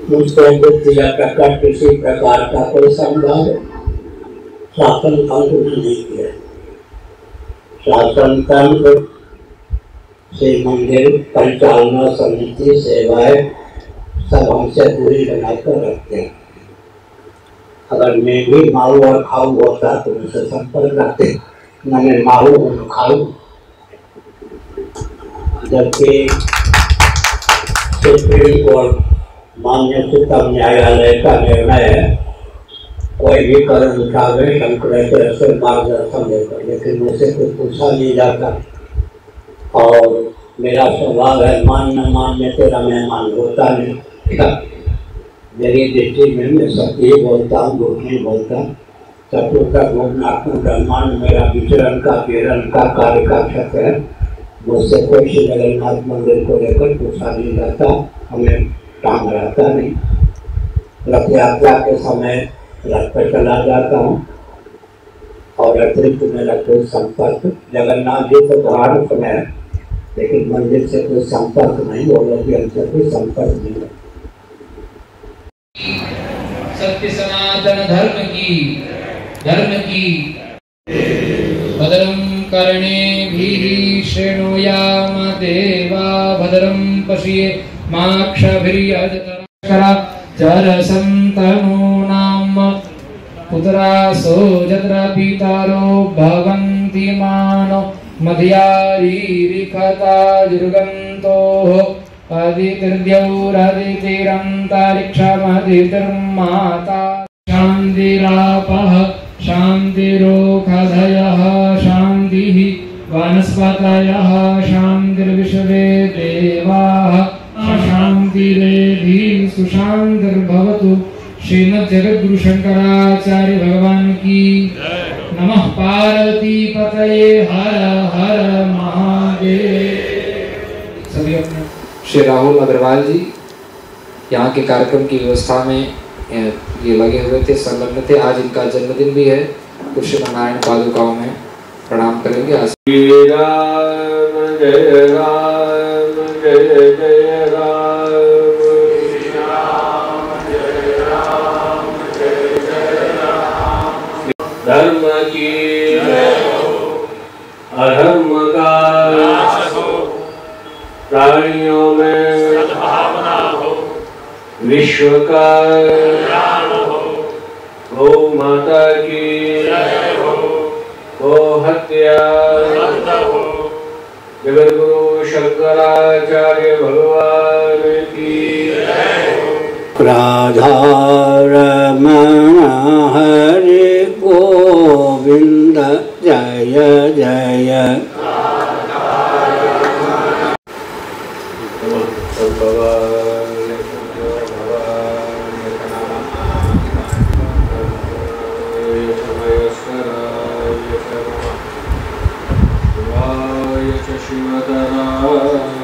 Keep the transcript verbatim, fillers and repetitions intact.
मुझको बुद्धि या प्रकट किसी प्रकार का कोई संभव शासन तंत्र नहीं किया। शासन तंत्र से मंदिर परिचालना समिति सेवाएं सब हमसे दूरी बनाकर रखते हैं। अगर मैं भी मारू और खाऊ होता तो उनसे संपर्क रखते, न मैं मारू और खाऊ। जबकि सुप्रीम कोर्ट माननीय उच्चतम न्यायालय का निर्णय है कोई भी कदम उठावे शंकराचार्य से मार्गदर्शन लेकर, लेकिन मुझसे कुछ पूछा नहीं जाता। और मेरा स्वभाव है मान न मान में तेरा मेहमान होता नहीं। मेरी दृष्टि में मैं सत्य ही बोलता हूँ, झूठ नहीं बोलता। चतुर्थ भोगनात्मक ब्रह्मांड मेरा विचरण का विरण का कार्य का क्षेत्र है। मुझसे कोई श्री जगन्नाथ मंदिर को लेकर पूछा नहीं जाता, हमें काम रहता नहीं। रथ यात्रा के समय रथ पर चला जाता हूँ और अतिरिक्त मेरा कोई संपर्क जगन्नाथ जी तो धारण समय है, लेकिन मंदिर से कोई संपर्क नहीं, वो लोग भी हमसे कोई संपर्क नहीं है। सत्य सनातन धर्म की धर्म की भद्रं कर्णेभिः शृणुयाम देवा भद्रं पश्येमाक्षभिर्यजत्राक्षरा चरसन्तनूनां पुत्रासो यत्र पितरो भवन्ति मानो मध्यारीरिखता दुर्गन्तोः अदितिर्द्यौरदितिरन्तरिक्षमदितिर्माता शान्तिरापः शान्तिरोषधयः शान्तिः वनस्पतयः शान्तिर्विश्वे देवाः शान्तिरेधि सुशान्तिर्भवतु। श्रीमद् जगद्गुरु शंकराचार्य भगवान की नमः। पार्वती पतये हर हर महादेव। सभी अपने श्री राहुल अग्रवाल जी यहाँ के कार्यक्रम की व्यवस्था में ये लगे हुए थे, संलग्न थे। आज इनका जन्मदिन भी है। कुछ नारायण पादुकाओं में प्रणाम करेंगे। जय राम जय राम जय जय राम, धर्म की अधर्म का प्राणियों में सद्भावना हो, विश्व का कल्याण हो, गौ माता की जय हो, गौ हत्या बंद हो, जगद्गुरु शंकराचार्य भगवान की जय हो। राधा रमण हरे गोविंद जय जय। श्रीमद्